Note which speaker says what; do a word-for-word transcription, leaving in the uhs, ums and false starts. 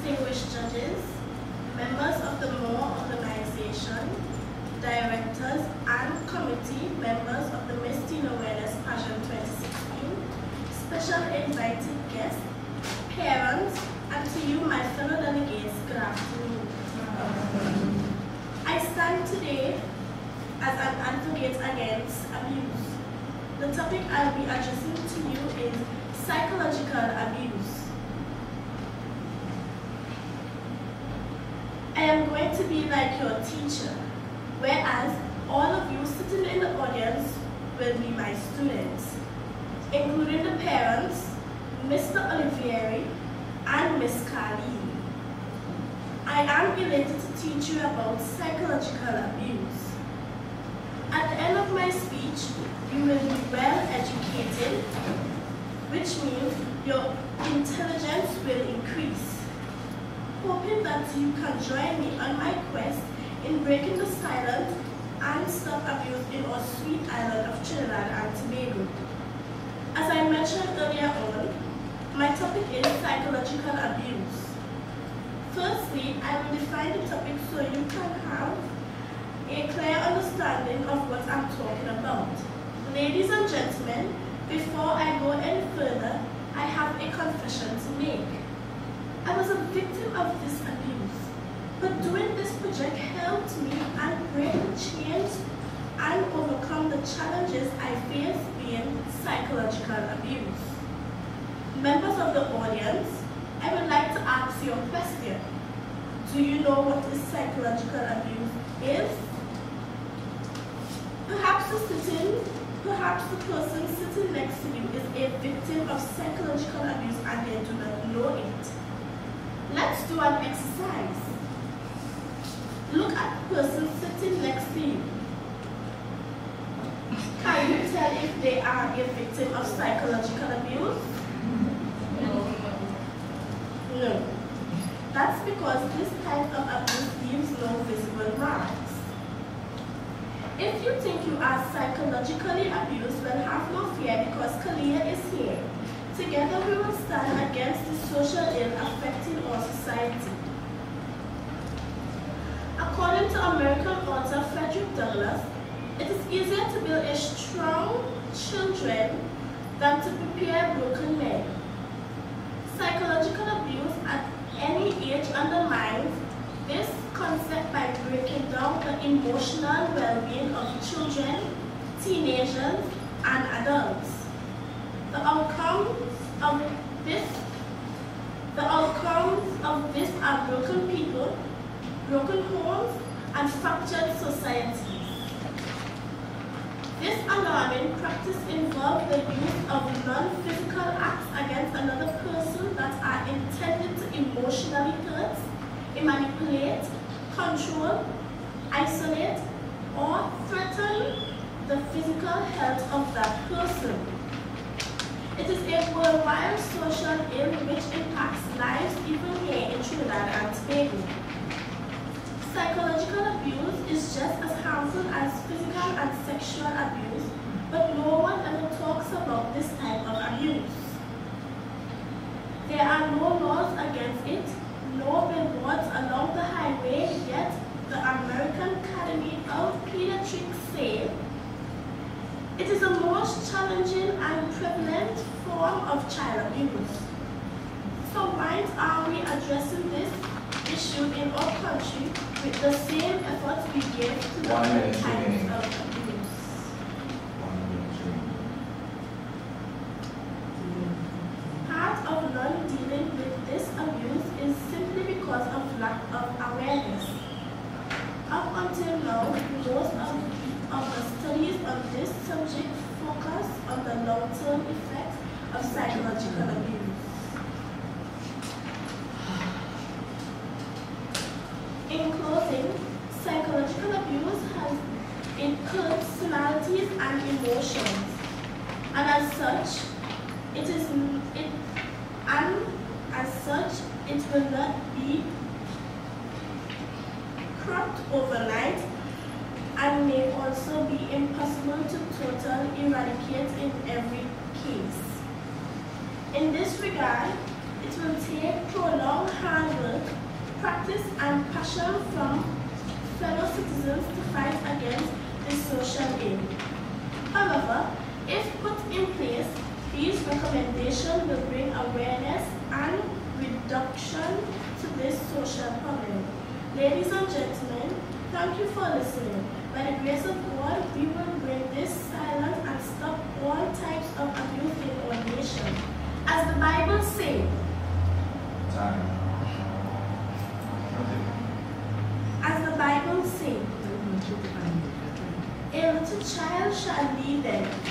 Speaker 1: distinguished judges, members of the MORE organization, directors and committee members of the Miss Teen Awareness Pageant twenty sixteen, special invited guests, parents, and to you, my fellow delegates, good afternoon. I stand today as an advocate against abuse. The topic I'll be addressing to you is psychological abuse. I am going to be like your teacher, whereas all of you sitting in the audience will be my students, including the parents, Mister Olivieri and Miss Carleen. I am elated to teach you about psychological abuse. At the end of my speech, you will be well educated, which means your intelligence will increase. Hoping that you can join me on my quest in breaking the silence and stop abuse in our sweet island of Trinidad and Tobago. As I mentioned earlier on, my topic is psychological abuse. Firstly, I will define the topic so you can have a clear understanding of what I'm talking about. Ladies and gentlemen, before I go any further, I have a confession to make. I was a victim of this abuse, but doing this project helped me and break the chains and overcome the challenges I face being psychological abuse. Members of the audience, I would like to ask you a question. Do you know what is psychological abuse is? Perhaps the sitting, perhaps the person sitting next to you is a victim of psychological abuse and they do not know it. Let's do an exercise. Look at the person sitting next to you. Can you tell if they are a victim of psychological abuse? No. No. That's because this type of abuse leaves no visible marks. If you think you are psychologically abused, well, have no fear because Kalia is here. Together we will stand against the social ill affecting our society. According to American author Frederick Douglass, it is easier to build a strong children than to prepare broken men. Psychological abuse at any age undermines this concept by breaking down the emotional well-being of children, teenagers, and adults. The outcomes of this, the outcomes of this are broken people, broken homes, and fractured societies. This alarming practice involves the use of non-physical acts against another person that are intended to emotionally hurt, manipulate, control, isolate, or threaten the physical health of that person. It is a worldwide social ill which impacts lives even here in Trinidad and Tobago. Psychological abuse is just as harmful as physical and sexual abuse, but no one ever talks about this type of abuse. There are no laws against it, no billboards along the highway, yet the American Academy of Pediatrics say it is the most challenging and prevalent form of child abuse. So why are we addressing this issue in our country with the same efforts we give to the other types of abuse? Part of not dealing with this abuse is simply because of lack of awareness. Up until now, most of, of the studies on this subject focus on the long-term effects of psychological abuse. In closing, psychological abuse has incurred personalities and emotions, and as such, it is it and as such it will not be cropped overnight and may also be impossible to totally eradicate in every case. In this regard, It will take prolonged hard work, practice, and passion from fellow citizens to fight against this social ill. However, if put in place, these recommendations will bring awareness and reduction to this social problem. Ladies and gentlemen, thank you for listening. By the grace of God, we will bring this silence and stop all types of abuse in our nation. As the Bible says, as the Bible says, a little child shall lead them.